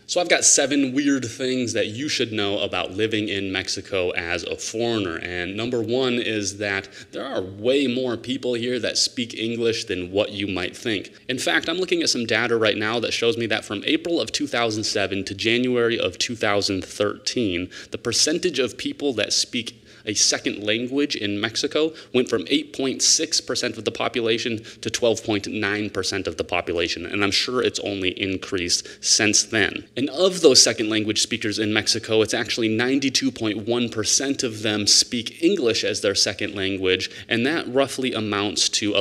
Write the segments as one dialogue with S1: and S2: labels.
S1: So I've got 7 weird things that you should know about living in Mexico as a foreigner. And number 1 is that there are way more people here that speak English than what you might think. In fact, I'm looking at some data right now that shows me that from April of 2007 to January of 2013, the percentage of people that speak a second language in Mexico went from 8.6% of the population to 12.9% of the population, and I'm sure it's only increased since then. And of those second language speakers in Mexico, it's actually 92.1% of them speak English as their second language, and that roughly amounts to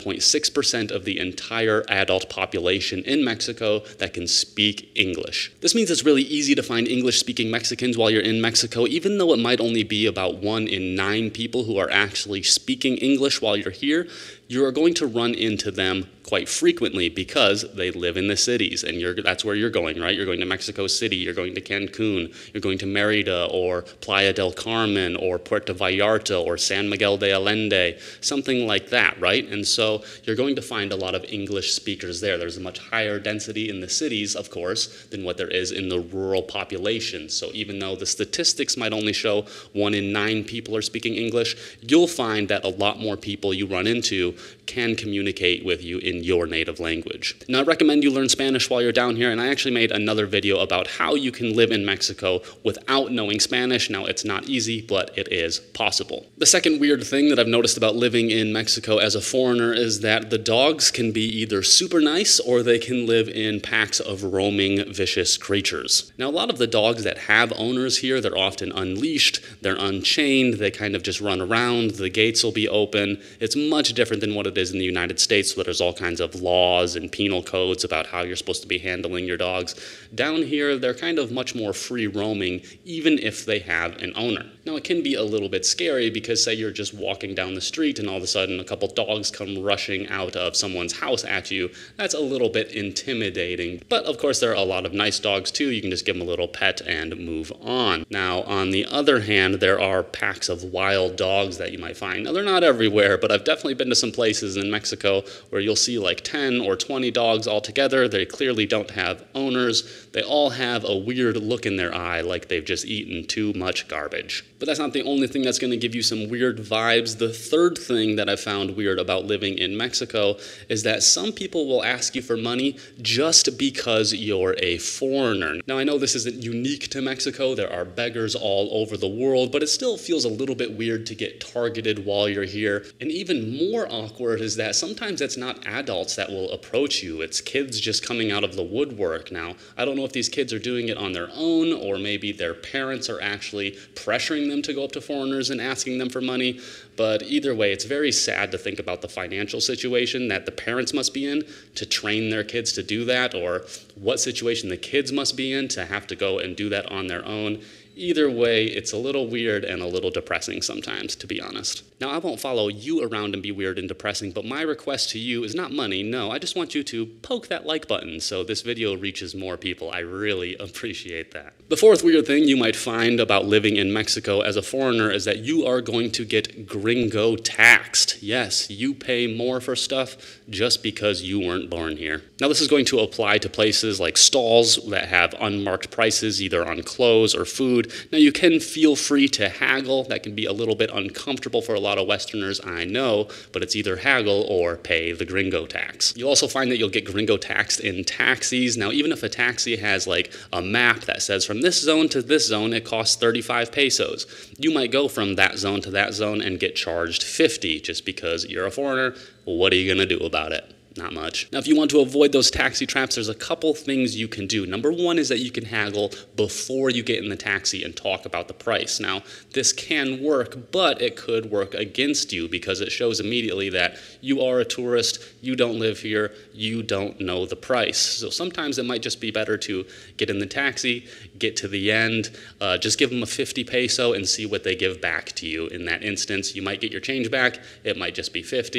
S1: 11.6% of the entire adult population in Mexico that can speak English. This means it's really easy to find English-speaking Mexicans while you're in Mexico, even though it might only be about 1 in 9 people who are actually speaking English while you're here. You are going to run into them quite frequently because they live in the cities, and that's where you're going, right? You're going to Mexico City, you're going to Cancun, you're going to Mérida or Playa del Carmen or Puerto Vallarta or San Miguel de Allende, something like that, right? And so you're going to find a lot of English speakers there. There's a much higher density in the cities, of course, than what there is in the rural population. So even though the statistics might only show 1 in 9 people are speaking English, you'll find that a lot more people you run into can communicate with you in your native language. Now, I recommend you learn Spanish while you're down here, and I actually made another video about how you can live in Mexico without knowing Spanish. Now, it's not easy, but it is possible. The second weird thing that I've noticed about living in Mexico as a foreigner is that the dogs can be either super nice or they can live in packs of roaming, vicious creatures. Now, a lot of the dogs that have owners here, they're often unleashed, they're unchained, they kind of just run around, the gates will be open. It's much different than what it is in the United States, where there's all kinds of laws and penal codes about how you're supposed to be handling your dogs. Down here, they're kind of much more free roaming, even if they have an owner. Now, it can be a little bit scary because, say, you're just walking down the street and all of a sudden a couple dogs come rushing out of someone's house at you. That's a little bit intimidating. But, of course, there are a lot of nice dogs, too. You can just give them a little pet and move on. Now, on the other hand, there are packs of wild dogs that you might find. Now, they're not everywhere, but I've definitely been to some places in Mexico where you'll see like 10 or 20 dogs all together. They clearly don't have owners. They all have a weird look in their eye, like they've just eaten too much garbage. But that's not the only thing that's going to give you some weird vibes. The third thing that I found weird about living in Mexico is that some people will ask you for money just because you're a foreigner. Now, I know this isn't unique to Mexico. There are beggars all over the world, but it still feels a little bit weird to get targeted while you're here. And even more awkward is that sometimes it's not adults that will approach you. It's kids just coming out of the woodwork. Now, I don't know if these kids are doing it on their own or maybe their parents are actually pressuring them to go up to foreigners and asking them for money. But either way, it's very sad to think about the financial situation that the parents must be in to train their kids to do that, or what situation the kids must be in to have to go and do that on their own. Either way, it's a little weird and a little depressing sometimes, to be honest. Now, I won't follow you around and be weird and depressing, but my request to you is not money. No, I just want you to poke that like button so this video reaches more people. I really appreciate that. The fourth weird thing you might find about living in Mexico as a foreigner is that you are going to get gringo taxed. Yes, you pay more for stuff just because you weren't born here. Now, this is going to apply to places like stalls that have unmarked prices, either on clothes or food. Now, you can feel free to haggle. That can be a little bit uncomfortable for a lot of Westerners, I know, but it's either haggle or pay the gringo tax. You'll also find that you'll get gringo taxed in taxis. Now, even if a taxi has like a map that says from this zone to this zone, it costs 35 pesos. You might go from that zone to that zone and get charged 50 just because you're a foreigner. What are you going to do about it? Not much. Now, if you want to avoid those taxi traps, there's a couple things you can do. Number one is that you can haggle before you get in the taxi and talk about the price. Now, this can work, but it could work against you because it shows immediately that you are a tourist, you don't live here, you don't know the price. So sometimes it might just be better to get in the taxi, get to the end, just give them a 50 peso and see what they give back to you. In that instance, you might get your change back. It might just be 50.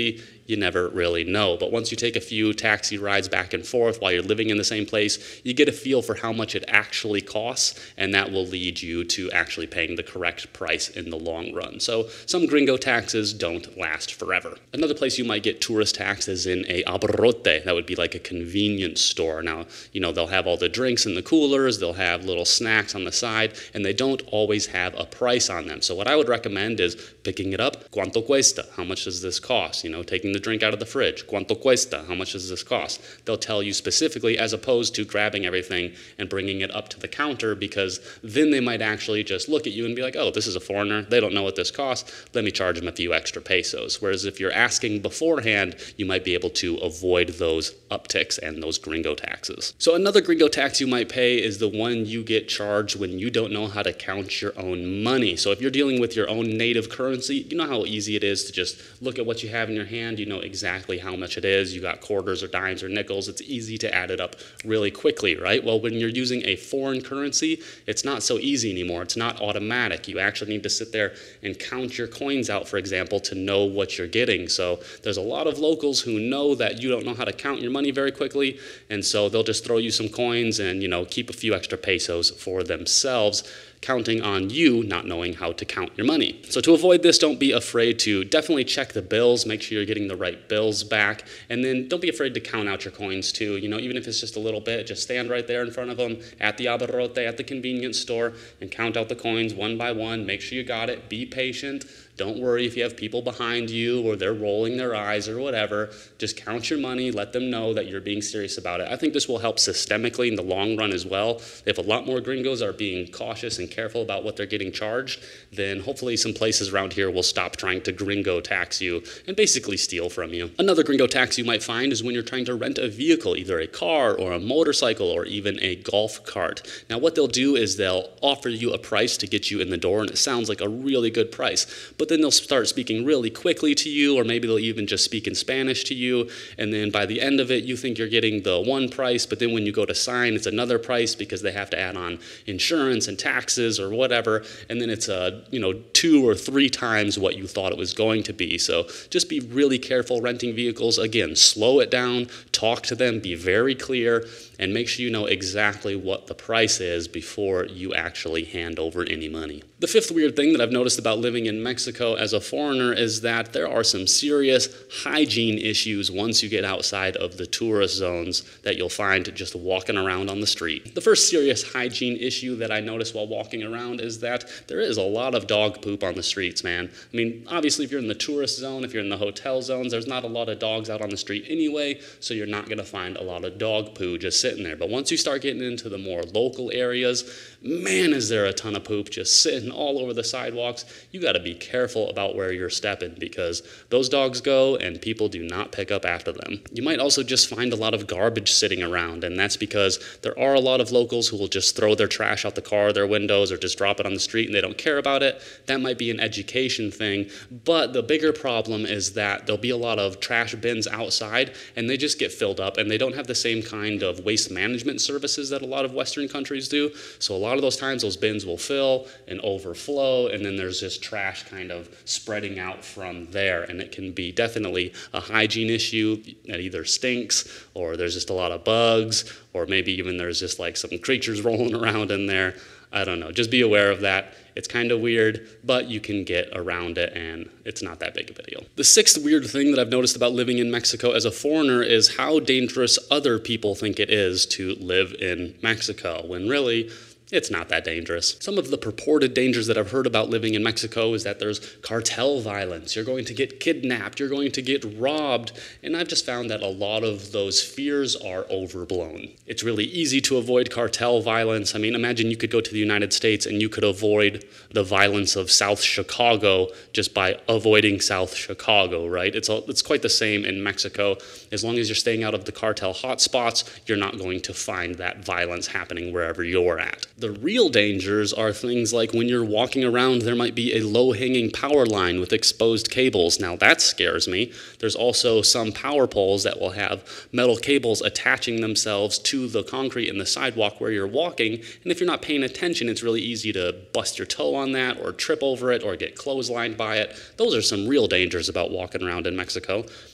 S1: you never really know. But once you take a few taxi rides back and forth while you're living in the same place, you get a feel for how much it actually costs, and that will lead you to actually paying the correct price in the long run. So some gringo taxes don't last forever. Another place you might get tourist tax is in a abarrote. That would be like a convenience store. Now, they'll have all the drinks in the coolers, they'll have little snacks on the side, and they don't always have a price on them. So what I would recommend is picking it up. ¿Cuánto cuesta? How much does this cost? Taking the drink out of the fridge. ¿Cuánto cuesta? How much does this cost? They'll tell you specifically, as opposed to grabbing everything and bringing it up to the counter, because then they might actually just look at you and be like, oh, this is a foreigner, they don't know what this costs, let me charge them a few extra pesos. Whereas if you're asking beforehand, you might be able to avoid those upticks and those gringo taxes. So another gringo tax you might pay is the one you get charged when you don't know how to count your own money. So if you're dealing with your own native currency, you know how easy it is to just look at what you have in your hand, you know exactly how much it is, you got quarters or dimes or nickels, it's easy to add it up really quickly, right? Well, when you're using a foreign currency, it's not so easy anymore, it's not automatic. You actually need to sit there and count your coins out, for example, to know what you're getting. So there's a lot of locals who know that you don't know how to count your money very quickly, and so they'll just throw you some coins and, keep a few extra pesos for themselves, counting on you not knowing how to count your money. So to avoid this, don't be afraid to definitely check the bills, make sure you're getting the right bills back, and then don't be afraid to count out your coins too. Even if it's just a little bit, just stand right there in front of them at the abarrote, at the convenience store, and count out the coins one by one. Make sure you got it. Be patient. Don't worry if you have people behind you or they're rolling their eyes or whatever. Just count your money. Let them know that you're being serious about it. I think this will help systemically in the long run as well. If a lot more gringos are being cautious and careful about what they're getting charged, then hopefully some places around here will stop trying to gringo tax you and basically steal from you. Another gringo tax you might find is when you're trying to rent a vehicle, either a car or a motorcycle or even a golf cart. Now what they'll do is they'll offer you a price to get you in the door, and it sounds like a really good price, but then they'll start speaking really quickly to you, or maybe they'll even just speak in Spanish to you, and then by the end of it you think you're getting the one price, but then when you go to sign it's another price because they have to add on insurance and taxes or whatever, and then it's 2 or 3 times what you thought it was going to be. So just be really careful renting vehicles. Again, slow it down, talk to them, be very clear, and make sure you know exactly what the price is before you actually hand over any money. The fifth weird thing that I've noticed about living in Mexico as a foreigner is that there are some serious hygiene issues once you get outside of the tourist zones that you'll find just walking around on the street. The first serious hygiene issue that I noticed while walking around is that there is a lot of dog poop on the streets, man. I mean, obviously if you're in the tourist zone, if you're in the hotel zones, there's not a lot of dogs out on the street anyway, so you're not going to find a lot of dog poo just sitting there. But once you start getting into the more local areas, man, is there a ton of poop just sitting all over the sidewalks. You got to be careful about where you're stepping because those dogs go and people do not pick up after them. You might also just find a lot of garbage sitting around, and that's because there are a lot of locals who will just throw their trash out the car, their windows, or just drop it on the street and they don't care about it. That might be an education thing, but the bigger problem is that there'll be a lot of trash bins outside and they just get filled up, and they don't have the same kind of waste management services that a lot of Western countries do. So a lot of those times those bins will fill and overflow, and then there's just trash kind of spreading out from there, and it can be definitely a hygiene issue. It either stinks or there's just a lot of bugs, or maybe even there's just like some creatures rolling around in there. I don't know. Just be aware of that. It's kind of weird, but you can get around it, and it's not that big of a deal. The sixth weird thing that I've noticed about living in Mexico as a foreigner is how dangerous other people think it is to live in Mexico, when really, it's not that dangerous. Some of the purported dangers that I've heard about living in Mexico is that there's cartel violence, you're going to get kidnapped, you're going to get robbed, and I've just found that a lot of those fears are overblown. It's really easy to avoid cartel violence. I mean, imagine you could go to the United States and you could avoid the violence of South Chicago just by avoiding South Chicago, right? It's quite the same in Mexico. As long as you're staying out of the cartel hotspots, you're not going to find that violence happening wherever you're at. The real dangers are things like when you're walking around, there might be a low-hanging power line with exposed cables. Now that scares me. There's also some power poles that will have metal cables attaching themselves to the concrete in the sidewalk where you're walking, and if you're not paying attention, it's really easy to bust your toe on that or trip over it or get clotheslined by it. Those are some real dangers about walking around in Mexico.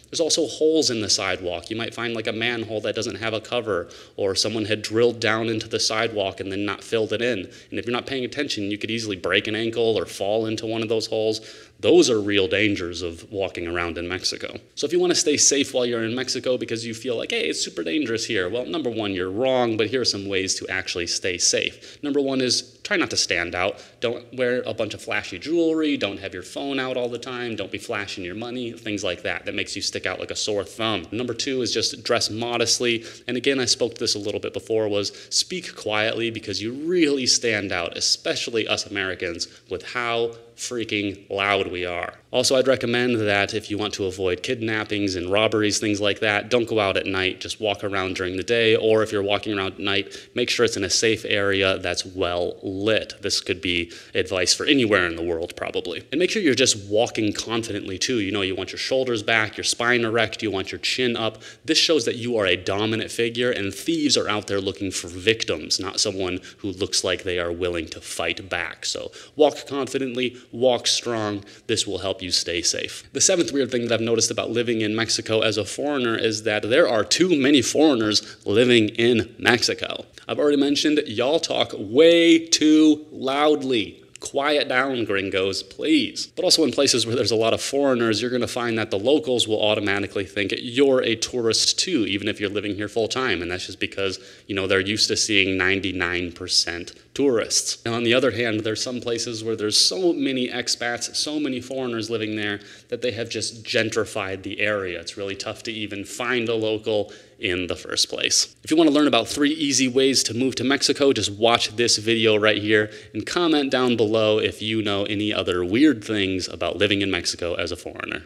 S1: There's also holes in the sidewalk. You might find like a manhole that doesn't have a cover, or someone had drilled down into the sidewalk and then not filled it in. And if you're not paying attention, you could easily break an ankle or fall into one of those holes. Those are real dangers of walking around in Mexico. So if you want to stay safe while you're in Mexico because you feel like, hey, it's super dangerous here, well, number one, you're wrong, but here are some ways to actually stay safe. Number one is try not to stand out. Don't wear a bunch of flashy jewelry. Don't have your phone out all the time. Don't be flashing your money, things like that. That makes you stick out like a sore thumb. Number two is just dress modestly. And again, I spoke to this a little bit before, was speak quietly because you really stand out, especially us Americans, with how freaking loud we are. Also, I'd recommend that if you want to avoid kidnappings and robberies, things like that, don't go out at night, just walk around during the day, or if you're walking around at night, make sure it's in a safe area that's well lit. This could be advice for anywhere in the world, probably. And make sure you're just walking confidently, too. You know, you want your shoulders back, your spine erect, you want your chin up. This shows that you are a dominant figure, and thieves are out there looking for victims, not someone who looks like they are willing to fight back. So walk confidently, walk strong. This will help you stay safe. The seventh weird thing that I've noticed about living in Mexico as a foreigner is that there are too many foreigners living in Mexico. I've already mentioned y'all talk way too loudly. Quiet down, gringos, please. But also in places where there's a lot of foreigners, you're going to find that the locals will automatically think you're a tourist too, even if you're living here full time. And that's just because, you know, they're used to seeing 99% tourists. And on the other hand, there's some places where there's so many expats, so many foreigners living there that they have just gentrified the area. It's really tough to even find a local in the first place. If you want to learn about 3 easy ways to move to Mexico, just watch this video right here and comment down below if you know any other weird things about living in Mexico as a foreigner.